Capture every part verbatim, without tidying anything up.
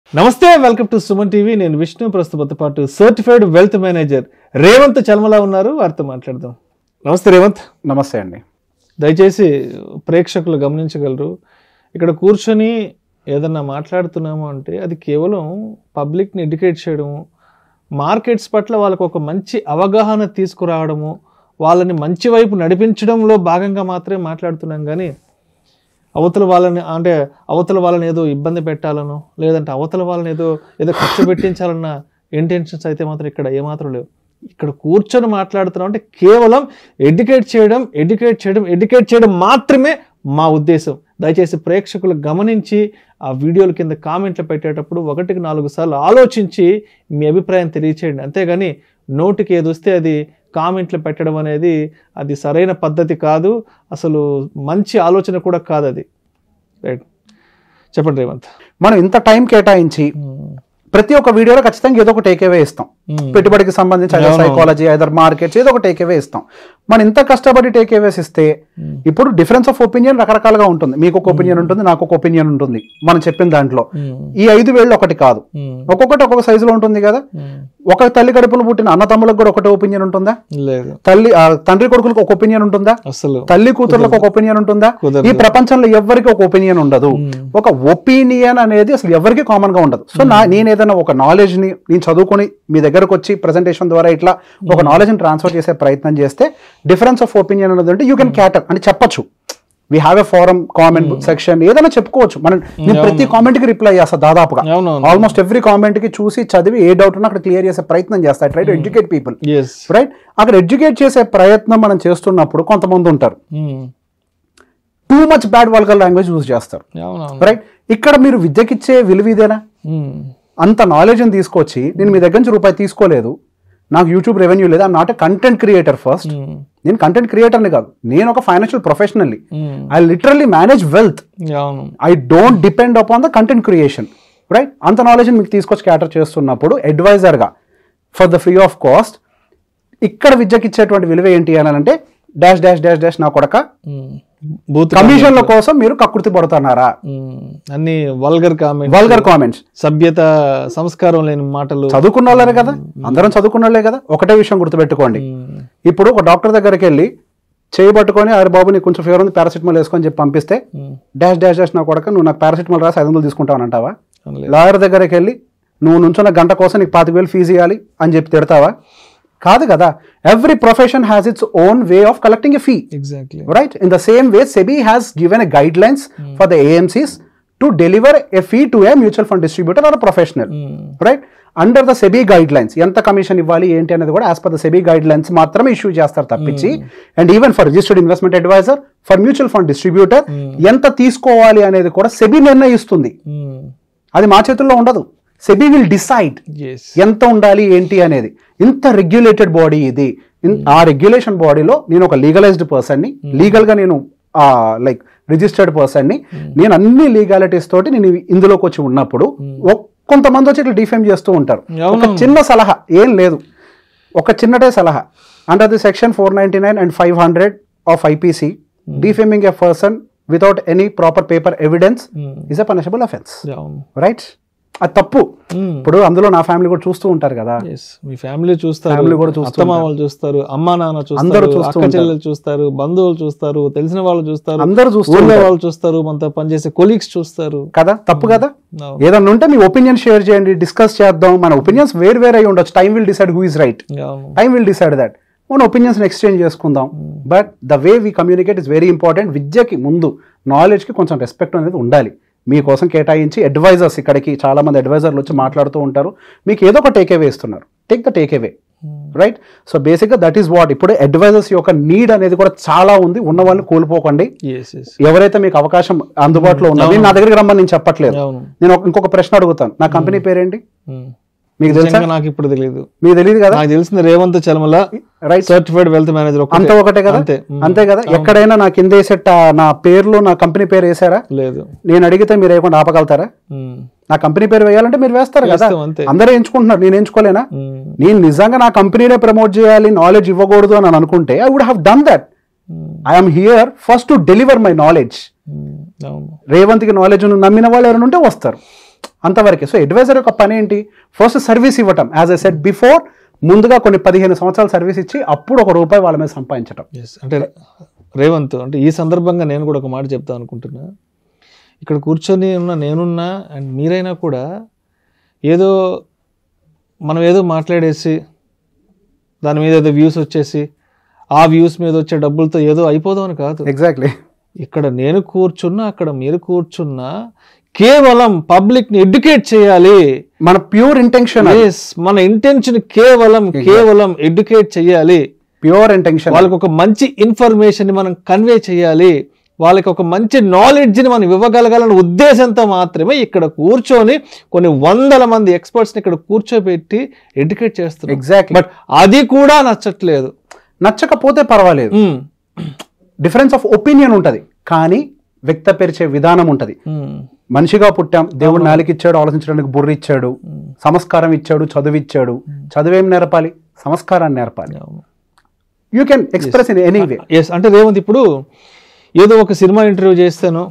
నమస్తే, welcome to Suman TV. నేను విష్ణు. ప్రస్తుత పాటు certified wealth manager Revanth Chalmala ఉన్నారు, వారితో మాట్లాడదాం. నమస్తే రేవంత్. నమస్తే అండి. దయచేసి ప్రేక్షకులు గమనించగలరు, ఇక్కడ కూర్చొని ఏదన్నా మాట్లాడుతున్నాము అంటే అది కేవలం పబ్లిక్ని ఎడ్యుకేట్ చేయడము, మార్కెట్స్ పట్ల వాళ్ళకు ఒక మంచి అవగాహన తీసుకురావడము, వాళ్ళని మంచి వైపు నడిపించడంలో భాగంగా మాత్రమే మాట్లాడుతున్నాం. కానీ అవతల వాళ్ళని అంటే అవతల వాళ్ళని ఏదో ఇబ్బంది పెట్టాలనో, లేదంటే అవతల వాళ్ళని ఏదో ఏదో ఖర్చు పెట్టించాలన్న ఇంటెన్షన్స్ అయితే మాత్రం ఇక్కడ ఏమాత్రం లేవు. ఇక్కడ కూర్చొని మాట్లాడుతున్నాం అంటే కేవలం ఎడ్యుకేట్ చేయడం ఎడ్యుకేట్ చేయడం ఎడ్యుకేట్ చేయడం మాత్రమే మా ఉద్దేశం. దయచేసి ప్రేక్షకులు గమనించి ఆ వీడియోల కింద కామెంట్లు పెట్టేటప్పుడు ఒకటికి నాలుగు సార్లు ఆలోచించి మీ అభిప్రాయం తెలియచేయండి. అంతేగాని నోటికి ఏది వస్తే అది కామెంట్లు పెట్టడం అనేది అది సరైన పద్ధతి కాదు, అసలు మంచి ఆలోచన కూడా కాదు అది. రైట్, చెప్పండి రేవంత్. మనం ఇంత టైం కేటాయించి ప్రతి ఒక్క వీడియోలో ఖచ్చితంగా ఏదో ఒక టేక్ అవే ఇస్తాం. పెట్టుబడికి సంబంధించి ఐదర్ సైకాలజీ, ఐదర్ మార్కెట్స్, ఏదో ఒక టేక్ అవే ఇస్తాం. మనం ఇంత కష్టపడి టేక్ అవేస్ ఇస్తే ఇప్పుడు డిఫరెన్స్ ఆఫ్ ఒపీనియన్ రకరకాలుగా ఉంటుంది. మీకు ఒక ఒపీనియన్ ఉంటుంది, నాకు ఒక ఒపీనియన్ ఉంటుంది. మనం చెప్పిన దాంట్లో ఈ ఐదు వేళ్ళు ఒకటి కాదు, ఒక్కొక్కటి ఒక్కొక్క సైజులో ఉంటుంది కదా. ఒక తల్లి కడుపులు పుట్టిన అన్న తమ్ములకు కూడా ఒకటే ఒపీనియన్ ఉంటుందా? లేదు. తల్లి తండ్రి కొడుకులకు ఒక ఒపీనియన్ ఉంటుందా? అసలు తల్లి కూతుర్లకు ఒక ఒపీనియన్ ఉంటుందా? ఈ ప్రపంచంలో ఎవరికి ఒక ఒపీనియన్ ఉండదు. ఒక ఒపీనియన్ అనేది అసలు ఎవరికి కామన్ గా ఉండదు. సో నా నేను ఏదైనా ఒక నాలెడ్జ్ ని నేను చదువుకొని మీ దగ్గరకు వచ్చి ప్రెజెంటేషన్ ద్వారా ఇట్లా ఒక నాలెడ్జ్ ని ట్రాన్స్ఫర్ చేసే ప్రయత్నం చేస్తే డిఫరెన్స్ ఆఫ్ ఒపీనియన్ అనేది అంటే యూ కెన్ క్యాటర్ అని చెప్పొచ్చు. We have a forum, comment section, ఏదైనా చెప్పుకోవచ్చు. మనం నేను ప్రతి కామెంట్ కి రిప్లై చేస్తా, దాదాపుగా ఆల్మోస్ట్ ఎవ్రీ కామెంట్ కి చూసి చదివి ఏ డౌట్ ఉన్నా అక్కడ క్లియర్ చేసే ప్రయత్నం చేస్తా. Try to educate people, right? అక్కడ ఎడ్యుకేట్ చేసే ప్రయత్నం మనం చేస్తున్నప్పుడు కొంతమంది ఉంటారు too much bad vulgar language use చేస్తారు, రైట్? ఇక్కడ మీరు విద్యకిచ్చే విలువ ఇదేనా? అంత నాలెడ్జ్ని తీసుకొచ్చి నేను మీ దగ్గర నుంచి రూపాయి తీసుకోలేదు, నాకు యూట్యూబ్ రెవెన్యూ లేదు, I'm not a content creator. First నేను కంటెంట్ క్రియేటర్ని కాదు, నేను ఒక financial professionally. I literally manage wealth. I don't depend upon the content creation, right? అంత నాలెడ్జ్ మీకు తీసుకొచ్చి క్యాటర్ చేస్తున్నప్పుడు అడ్వైజర్గా for the free of cost ఇక్కడ విద్యకి ఇచ్చేటువంటి విలువ ఏంటి అని అంటే డాష్ డాష్ డాష్ డాష్ నా కొడక కమిషన్ల కోసం మీరు కకృతి పడుతున్నారా? అన్ని వల్గర్ కామెంట్స్, వల్గర్ కామెంట్స్, సభ్యత సంస్కారం లేని మాటలు. చదువుకున్న వాళ్ళే కదా, అందరం చదువుకున్న వాళ్ళే కదా. ఒకటే విషయం గుర్తుపెట్టుకోండి, ఇప్పుడు ఒక డాక్టర్ దగ్గరికి వెళ్ళి చేయబట్టుకొని అరే బాబు నీకు కొంచెం ఫీవర్ ఉంది పారాసిటమాల్ వేసుకొని చెప్పి పంపిస్తే డాష్ డాష్ డాష్ నా కొడక నువ్వు నాకు పారాసిటమాల్ రాసి ఐదు వందలు తీసుకుంటావని అంటావా? లాయర్ దగ్గరికి వెళ్ళి నువ్వు నుంచున్న గంట కోసం నీకు పాతిక వేలు ఫీజు ఇవ్వాలి అని చెప్పి తిడతావా? కాదు కదా. Every profession has its own way of collecting a fee, exactly, right? In the same way SEBI has given a guidelines for the AMCs to deliver a fee to a mutual fund distributor or professional, right? Under the SEBI guidelines ఎంత commission ఇవ్వాలి ఏంటి అనేది కూడా as per the SEBI guidelines మాత్రమే issue చేస్తారు తప్పించి, and even for registered investment advisor, for mutual fund distributor ఎంత తీసుకోవాలి అనేది కూడా సెబీ నిర్ణయిస్తుంది. అది మా చేతుల్లో ఉండదు. సెబీ విల్ డిసైడ్ ఎంత ఉండాలి ఏంటి అనేది. ఇంత రెగ్యులేటెడ్ బాడీ ఇది. ఆ రెగ్యులేషన్ బాడీలో నేను ఒక లీగలైజ్డ్ పర్సన్ని, లీగల్ గా నేను లైక్ రిజిస్టర్డ్ పర్సన్ని, నేను అన్ని లీగాలిటీస్ తోటి నేను ఇందులోకి వచ్చి ఉన్నప్పుడు కొంతమంది వచ్చి ఇట్లా డిఫేమ్ చేస్తూ ఉంటారు. ఒక చిన్న సలహా, ఏం లేదు, ఒక చిన్నటే సలహా. Under the section four ninety nine and five hundred of IPC, defaming a person without any proper paper evidence is a punishable offence, right? అది తప్పు. ఇప్పుడు అందులో నా ఫ్యామిలీ కూడా చూస్తూ ఉంటారు కదా, మీ ఫ్యామిలీ చూస్తారు, ఫ్యామిలీ కూడా చూస్తారు, అత్తమామలు చూస్తారు, అమ్మా నాన్న చూస్తారు, అక్క చెల్లెలు చూస్తారు, బంధువులు చూస్తారు, తెలిసిన వాళ్ళు చూస్తారు, అందరూ చూస్తారు, వాళ్ళు చూస్తారు, మనతో పనిచేసే కొలీగ్స్ చూస్తారు కదా. తప్పు కదా. ఏదన్నా ఉంటే మీ ఒపీనియన్ షేర్ చేయండి, డిస్కస్ చేద్దాం. మన ఒపీనియన్స్ వేరు వేరే అయి ఉండొచ్చు. Time will decide who is right, time will decide that. మన ఒపీనియన్స్ ఎక్స్చేంజ్ చేసుకుందాం. But the way we communicate is very important. విద్యకి ముందు నాలెడ్జ్ కి కొంచెం రెస్పెక్ట్ అనేది ఉండాలి. మీకోసం కేటాయించి అడ్వైజర్స్, ఇక్కడికి చాలా మంది అడ్వైజర్లు వచ్చి మాట్లాడుతూ ఉంటారు, మీకు ఏదో ఒక టేక్ అవే ఇస్తున్నారు. Take the take away, right? So బేసిక్గా దట్ ఈస్ వాట్. ఇప్పుడు అడ్వైజర్స్ యొక్క నీడ్ అనేది కూడా చాలా ఉంది. ఉన్న వాళ్ళని కోల్పోకండి. ఎవరైతే మీకు అవకాశం అందుబాటులో ఉన్నది నా దగ్గరికి రమ్మని నేను చెప్పట్లేదు. నేను ఇంకొక ప్రశ్న అడుగుతాను, నా కంపెనీ పేరేంటి? మీకు తెలుసా? నాకు ఇప్పుడు తెలియదు. మీకు తెలియదు కదా. నాకు తెలిసింది Revanth Chalmala, right? Certified wealth manager, అంత ఒకటే కదా, అంతే కదా. ఎక్కడైనా నా కింద వేసే నా పేరులో నా కంపెనీ పేరు వేసారా? లేదు. నేను అడిగితే మీరు వేయకుండా ఆపగలుగుతారా? నా కంపెనీ పేరు వేయాలంటే మీరు వేస్తారు కదా. అందరూ ఎంచుకుంటున్నారు, నేను ఎంచుకోలేనా? నేను నిజంగా నా కంపెనీనే ప్రమోట్ చేయాలి, నాలెడ్జ్ ఇవ్వకూడదు అని అనుకుంటే I would have done that. I'm here first to deliver my knowledge. Revanth కి నాలెడ్జ్ నమ్మిన వాళ్ళు ఎవరైనా ఉంటే వస్తారు. అంతవరకే. సో అడ్వైజర్ యొక్క పని ఏంటి, ఫస్ట్ సర్వీస్ ఇవ్వటం, యాజ్ ఐ సెడ్ బిఫోర్, ముందుగా కొన్ని పదిహేను సంవత్సరాలు సర్వీస్ ఇచ్చి అప్పుడు ఒక రూపాయి వాళ్ళ మీద సంపాదించడం. అంటే రేవంత్, అంటే ఈ సందర్భంగా నేను కూడా ఒక మాట చెప్తాను అనుకుంటున్నా. ఇక్కడ కూర్చొని ఉన్న నేనున్నా అండ్ మీరైనా కూడా ఏదో మనం ఏదో మాట్లాడేసి దాని మీద ఏదో వ్యూస్ వచ్చేసి ఆ వ్యూస్ మీద వచ్చే డబ్బులతో ఏదో అయిపోదామని కాదు. ఎగ్జాక్ట్లీ. ఇక్కడ నేను కూర్చున్నా, అక్కడ మీరు కూర్చున్నా, కేవలం పబ్లిక్ ని ఎడ్యుకేట్ చేయాలి. మన ప్యూర్ ఇంటెన్షన్, మన ఇంటెన్షన్ కేవలం కేవలం ఎడ్యుకేట్ చేయాలి. Pure intention. వాళ్ళకి ఒక మంచి ఇన్ఫర్మేషన్ ని మనం కన్వే చేయాలి, వాళ్ళకి ఒక మంచి నాలెడ్జ్ ని మనం ఇవ్వగలగాలన్న ఉద్దేశంతో మాత్రమే ఇక్కడ కూర్చొని కొన్ని వందల మంది ఎక్స్పర్ట్స్ ని ఇక్కడ కూర్చోబెట్టి ఎడ్యుకేట్ చేస్తున్నాం. ఎగ్జాక్ట్లీ. బట్ అది కూడా నచ్చట్లేదు. నచ్చకపోతే పర్వాలేదు, డిఫరెన్స్ ఆఫ్ ఒపీనియన్ ఉంటుంది, కానీ వ్యక్తపరిచే విధానం ఉంటుంది. మనిషిగా పుట్టాం, దేవుడు నాలుగిచ్చాడు, ఆలోచించడానికి బుర్ర ఇచ్చాడు, సంస్కారం ఇచ్చాడు, చదువు ఇచ్చాడు. చదువేం నేర్పాలి, సంస్కారాన్ని నేర్పాలి. You can express in any way. Yes, అంటే రేవంత్ ఇప్పుడు ఏదో ఒక సినిమా ఇంటర్వ్యూ చేస్తాను,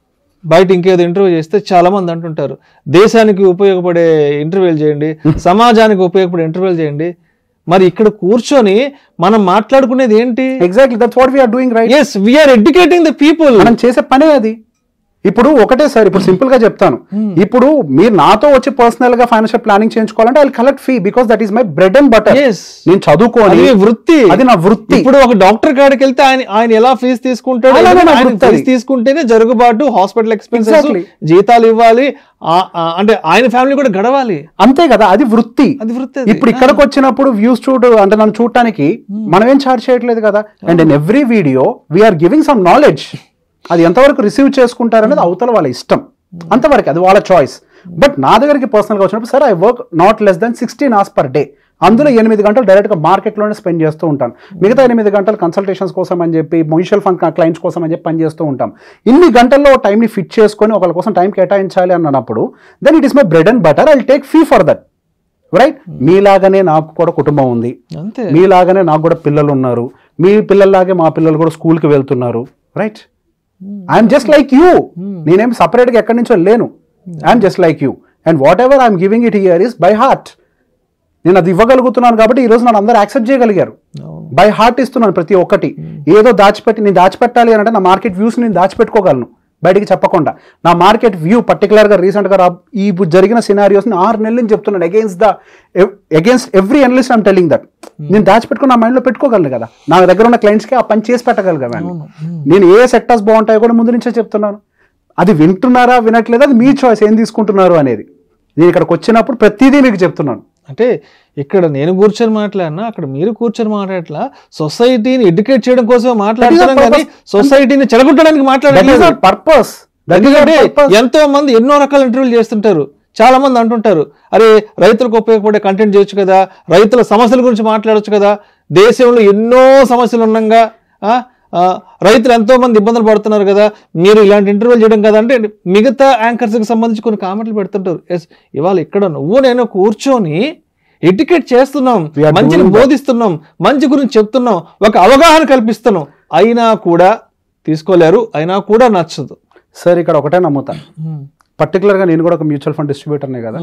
బయట ఇంకేదో ఇంటర్వ్యూ చేస్తే చాలా మంది అంటుంటారు దేశానికి ఉపయోగపడే ఇంటర్వ్యూలు చేయండి, సమాజానికి ఉపయోగపడే ఇంటర్వ్యూలు చేయండి. మరి ఇక్కడ కూర్చొని మనం మాట్లాడుకునేది ఏంటి? Exactly, that's what we are doing, right? yes, we are educating the people. మనం చేసే పనే అది. ఇప్పుడు ఒకటే సార్, ఇప్పుడు సింపుల్ గా చెప్తాను, ఇప్పుడు మీరు నాతో వచ్చి పర్సనల్ గా ఫైనాన్షియల్ ప్లానింగ్ చేయించుకోవాలంటే I collect fee, because that is my bread and butter. నేను చదువుకోని వృత్తి, అది నా వృత్తి. ఇప్పుడు ఒక డాక్టర్ కాడికి వెళ్తే ఆయన ఆయన ఎలా ఫీజు తీసుకుంటాడు, ఫీజు తీసుకుంటేనే జరుగుబాటు, హాస్పిటల్ ఎక్స్పెన్సెస్, జీతాలు ఇవ్వాలి, అంటే ఆయన ఫ్యామిలీ కూడా గడవాలి. అంతే కదా, అది వృత్తి. అది వృత్తి. ఇప్పుడు ఇక్కడికి వచ్చినప్పుడు వ్యూస్ చూడు అంటే నన్ను చూడటానికి మనం ఏం ఛార్జ్ చేయట్లేదు కదా. And in every video we're giving some knowledge. అది ఎంతవరకు రిసీవ్ చేసుకుంటారనేది అవతల వాళ్ళ ఇష్టం, అంతవరకు అది వాళ్ళ చాయిస్. బట్ నా దగ్గరికి పర్సనల్గా వచ్చినప్పుడు sir I work not less than sixteen hours per day. అందులో ఎనిమిది గంటలు డైరెక్ట్గా మార్కెట్లోనే స్పెండ్ చేస్తూ ఉంటాను, మిగతా ఎనిమిది గంటలు కన్సల్టేషన్స్ కోసం అని చెప్పి, మ్యూచువల్ ఫండ్ క్లయింట్స్ కోసం అని చెప్పి పని చేస్తూ ఉంటాం. ఇన్ని గంటల్లో టైంని ఫిట్ చేసుకొని ఒకళ్ళ కోసం టైం కేటాయించాలి అన్నప్పుడు then it is my bread and butter, I will take fee for that, right? మీలాగానే నాకు కూడా కుటుంబం ఉంది, మీలాగానే నాకు కూడా పిల్లలు ఉన్నారు, మీ పిల్లల్లాగే మా పిల్లలు కూడా స్కూల్కి వెళ్తున్నారు, right? I'm just like you. నేనేం సపరేట్గా ఎక్కడి నుంచో లేను, I'm just like you. And whatever I'm giving it here is by heart. నేను అది ఇవ్వగలుగుతున్నాను కాబట్టి ఈ రోజు నన్ను అందరూ యాక్సెప్ట్ చేయగలిగారు. బై హార్ట్ ఇస్తున్నాను ప్రతి ఒక్కటి. ఏదో దాచిపెట్టి నేను దాచిపెట్టాలి అని అంటే నా మార్కెట్ వ్యూస్ నేను దాచిపెట్టుకోగలను బయటికి చెప్పకుండా. నా మార్కెట్ వ్యూ పర్టికులర్గా రీసెంట్గా ఈ జరిగిన సినారియోస్ని ఆరు నెలల నుంచి చెప్తున్నాను, against the against every analyst I'm telling that. నేను దాచిపెట్టుకుని నా మైండ్లో పెట్టుకోగలను కదా, నా దగ్గర ఉన్న క్లయింట్స్కి ఆ పని చేసి పెట్టగలిగాను. నేను ఏ సెక్టర్స్ బాగుంటాయో కూడా ముందు నుంచే చెప్తున్నాను. అది వింటున్నారా వినట్లేదా అది మీ చాయిస్, ఏం తీసుకుంటున్నారు అనేది. నేను ఇక్కడికి వచ్చినప్పుడు ప్రతిదీ మీకు చెప్తున్నాను. అంటే ఇక్కడ నేను కూర్చొని మాట్లాడినా, అక్కడ మీరు కూర్చొని మాట్లాడట్లా, సొసైటీని ఎడ్యుకేట్ చేయడం కోసమే మాట్లాడుతున్నాం కానీ సొసైటీని చెడగొట్టడానికి మాట్లాడలేదు. పర్పస్. ఎంతో మంది ఎన్నో రకాల ఇంటర్వ్యూలు చేస్తుంటారు. చాలా మంది అంటుంటారు, అరే రైతులకు ఉపయోగపడే కంటెంట్ చేయొచ్చు కదా, రైతుల సమస్యల గురించి మాట్లాడొచ్చు కదా, దేశంలో ఎన్నో సమస్యలు ఉండగా రైతులు ఎంతో మంది ఇబ్బందులు పడుతున్నారు కదా, మీరు ఇలాంటి ఇంటర్వ్యూలు చేయడం కదా అంటే మిగతా యాంకర్స్కి సంబంధించి కొన్ని కామెంట్లు పెడుతుంటారు. ఎస్, ఇవాళ ఇక్కడ నువ్వు నేను కూర్చొని ఎడ్యుకేట్ చేస్తున్నాం, మంచిని బోధిస్తున్నాం, మంచి గురించి చెప్తున్నాం, ఒక అవగాహన కల్పిస్తున్నాం, అయినా కూడా తీసుకోలేరు, అయినా కూడా నచ్చదు. సార్ ఇక్కడ ఒకటే నమ్ముతా, పర్టికులర్గా నేను కూడా ఒక మ్యూచువల్ ఫండ్ డిస్ట్రిబ్యూటర్నే కదా,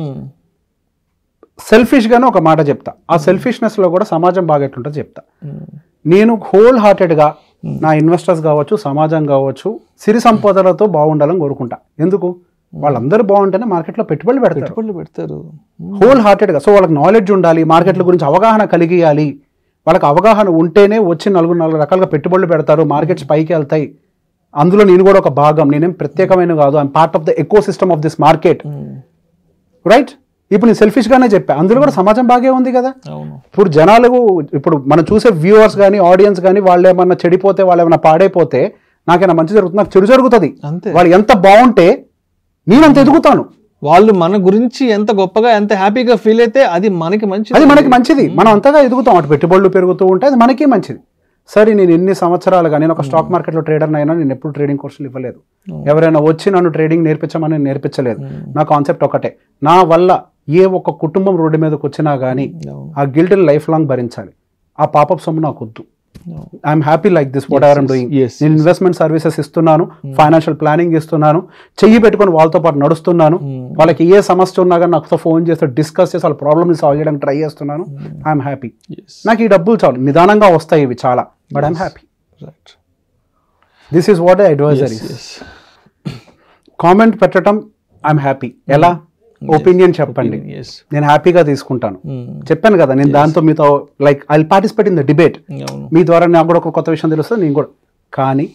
సెల్ఫిష్గానే ఒక మాట చెప్తా. ఆ సెల్ఫిష్నెస్లో కూడా సమాజం బాగా ఎట్లుంటుందో చెప్తా. నేను హోల్ హార్టెడ్గా నా ఇన్వెస్టర్స్ కావచ్చు, సమాజం కావచ్చు, సిరి సంపదలతో బాగుండాలని కోరుకుంటా. ఎందుకు? వాళ్ళందరూ బాగుంటేనే మార్కెట్లో పెట్టుబడులు పెడతారు పెట్టుబడులు పెడతారు హోల్ హార్టెడ్గా. సో వాళ్ళకి నాలెడ్జ్ ఉండాలి, మార్కెట్ల గురించి అవగాహన కలిగియాలి. వాళ్ళకి అవగాహన ఉంటేనే వచ్చి నలుగురు నాలుగు రకాలుగా పెట్టుబడులు పెడతారు, మార్కెట్స్ పైకి వెళ్తాయి. అందులో నేను కూడా ఒక భాగం, నేనేం ప్రత్యేకమైన కాదు, I'm part of the ecosystem of this market, right? ఇప్పుడు నేను సెల్ఫిష్ గానే చెప్పా, అందులో కూడా సమాజం బాగే ఉంది కదా. ఇప్పుడు జనాలు, ఇప్పుడు మనం చూసే వ్యూవర్స్ కానీ ఆడియన్స్ కానీ వాళ్ళు ఏమన్నా చెడిపోతే, వాళ్ళు ఏమన్నా పాడైపోతే నాకేమైనా మంచి జరుగుతుంది, నాకు చెడు జరుగుతుంది. వాళ్ళు ఎంత బాగుంటే నేనంత ఎదుగుతాను. వాళ్ళు మన గురించి ఎంత గొప్పగా ఎంత హ్యాపీగా ఫీల్ అయితే అది మనకి మంచిది, అది మనకి మంచిది. మనం అంతగా ఎదుగుతాం, అటు పెట్టుబడులు పెరుగుతూ ఉంటే అది మనకి మంచిది. సరే, నేను ఎన్ని సంవత్సరాలుగా నేను ఒక స్టాక్ మార్కెట్లో ట్రేడర్ అయినా నేను ఎప్పుడు ట్రేడింగ్ కోర్సులు ఇవ్వలేదు. ఎవరైనా వచ్చి నన్ను ట్రేడింగ్ నేర్పించమని నేను నేర్పించలేదు. నా కాన్సెప్ట్ ఒకటే, నా వల్ల ఏ ఒక్క కుటుంబం రోడ్డు మీదకి వచ్చినా కానీ ఆ గిల్ట్ లైఫ్ లాంగ్ భరించాలి. ఆ పాపప్ సొమ్ము నాకు వద్దు. I'm happy like this whatever I'm doing. నేను ఇన్వెస్ట్మెంట్ సర్వీసెస్ ఇస్తున్నాను, ఫైనాన్షియల్ ప్లానింగ్ ఇస్తున్నాను, చెయ్యి పెట్టుకొని వాళ్ళతో పాటు నడుస్తున్నాను. వాళ్ళకి ఏ సమస్య ఉన్నా కానీ నాకుతో ఫోన్ చేస్తే డిస్కస్ చేసి వాళ్ళ ప్రాబ్లమ్ని సాల్వ్ చేయడానికి ట్రై చేస్తున్నాను. I'm happy. నాకు ఈ డబ్బులు చాలు, నిదానంగా వస్తాయి ఇవి చాలా, but I'm happy. This is what advisor is. Comment పెట్టడం ఐఎమ్ హ్యాపీ. ఎలా? ఒపీనియన్ చెప్పండి, నేను హ్యాపీగా తీసుకుంటాను. చెప్పాను కదా నేను దాంతో మీతో like I will participate in the debate. మీ ద్వారా నాకు కూడా ఒక కొత్త విషయం తెలుస్తుంది, నేను కూడా. కానీ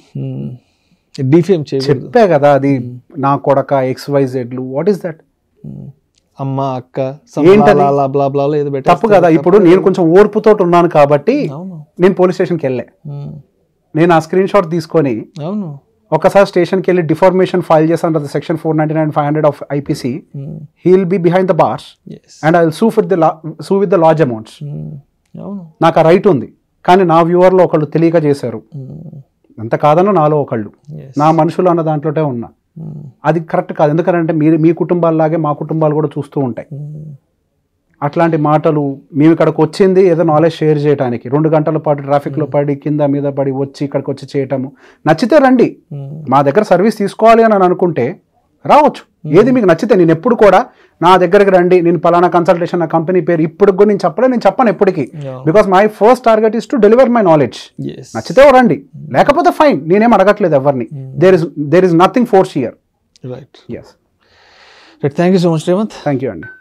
చెప్పే కదా అది నా కొడక ఎక్స్ వై జెడ్లు, వాట్ ఈస్ దట్? అమ్మ అక్క ఏంటది? తప్పు కదా. ఇప్పుడు నేను కొంచెం ఓర్పుతో ఉన్నాను కాబట్టి నేను పోలీస్ స్టేషన్కి వెళ్ళే, నేను ఆ స్క్రీన్ షాట్ తీసుకొని ఒకసారి స్టేషన్కి వెళ్ళి డిఫార్మేషన్ ఫైల్ చేశాను section four ninety nine five hundred of IPC. He will be behind the bars and I will sue with the sue with the large amounts. నాకు ఆ రైట్ ఉంది. కానీ నా వ్యూవర్లో ఒకళ్ళు తెలియక చేశారు, ఎంత కాదనో నాలో ఒకళ్ళు, నా మనుషులు అన్న దాంట్లోనే ఉన్నా. అది కరెక్ట్ కాదు. ఎందుకంటే మీరు మీ కుటుంబాల్లాగే మా కుటుంబాలు కూడా చూస్తూ ఉంటాయి. అట్లాంటి మాటలు మేము ఇక్కడికి వచ్చింది ఏదో నాలెడ్జ్ షేర్ చేయడానికి, రెండు గంటల పాటు ట్రాఫిక్లో పడి కింద మీద పడి వచ్చి ఇక్కడికి వచ్చి చేయటము. నచ్చితే రండి, మా దగ్గర సర్వీస్ తీసుకోవాలి అని అనుకుంటే రావచ్చు. ఏది మీకు నచ్చితే, నేను ఎప్పుడు కూడా నా దగ్గరికి రండి, నేను పలానా కన్సల్టేషన్, నా కంపెనీ పేరు ఇప్పుడు కూడా నేను చెప్పలే, నేను చెప్పను ఎప్పటికీ. Because my first target is to deliver my knowledge. నచ్చితే రండి, లేకపోతే ఫైన్, నేనేం అడగట్లేదు ఎవరిని. There is there is nothing force here. Right. Yes. Thank you so much Revanth. Thank you అండి.